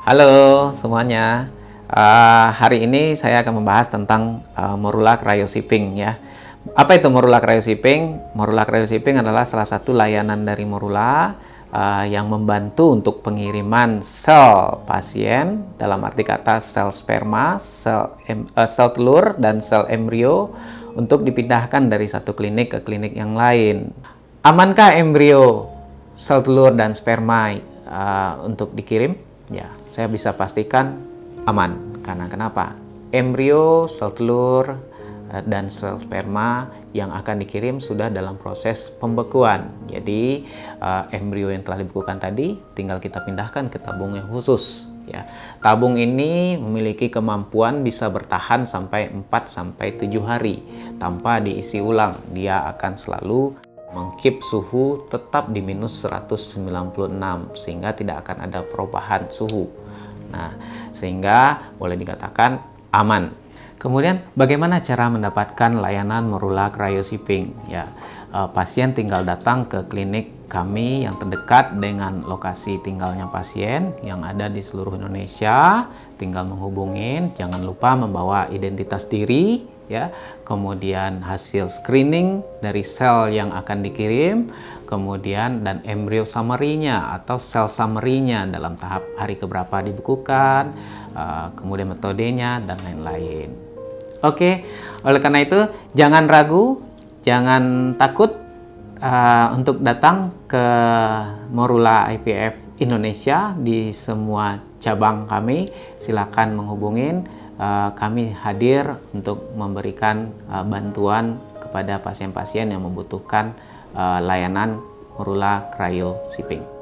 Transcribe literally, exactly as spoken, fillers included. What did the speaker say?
Halo semuanya. Uh, hari ini saya akan membahas tentang uh, Morula Cryoshipping ya. Apa itu Morula Cryoshipping? Morula Cryoshipping adalah salah satu layanan dari Morula uh, yang membantu untuk pengiriman sel pasien, dalam arti kata sel sperma, sel, em, uh, sel telur, dan sel embrio untuk dipindahkan dari satu klinik ke klinik yang lain. Amankah embrio, sel telur, dan sperma uh, untuk dikirim? Ya, saya bisa pastikan aman. Karena kenapa? Embrio, sel telur, dan sel sperma yang akan dikirim sudah dalam proses pembekuan. Jadi uh, embrio yang telah dibekukan tadi tinggal kita pindahkan ke tabung yang khusus ya. Tabung ini memiliki kemampuan bisa bertahan sampai empat sampai tujuh hari tanpa diisi ulang. Dia akan selalu mengkeep suhu tetap di minus seratus sembilan puluh enam sehingga tidak akan ada perubahan suhu. Nah, sehingga boleh dikatakan aman. Kemudian bagaimana cara mendapatkan layanan Morula Cryoshipping? Ya, eh, pasien tinggal datang ke klinik kami yang terdekat dengan lokasi tinggalnya pasien yang ada di seluruh Indonesia. Tinggal menghubungin, jangan lupa membawa identitas diri ya, kemudian hasil screening dari sel yang akan dikirim, kemudian dan embrio summary-nya atau sel summary-nya dalam tahap hari keberapa dibekukan, uh, kemudian metodenya dan lain-lain. Oke, oleh karena itu jangan ragu, jangan takut uh, untuk datang ke Morula I V F Indonesia di semua cabang kami. Silakan menghubungin. Uh, kami hadir untuk memberikan uh, bantuan kepada pasien-pasien yang membutuhkan uh, layanan Morula Cryoshipping.